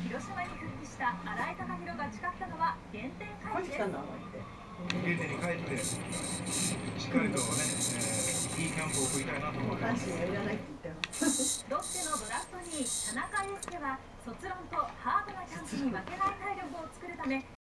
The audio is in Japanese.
広島に復帰した新井貴浩が誓ったのは原点回帰です。 原点に帰ってしっかりとね、いいキャンプを送りたいなと思ってます。 ロッテのドラフト2位田中裕介は卒論とハードなキャンプに負けない体力を作るため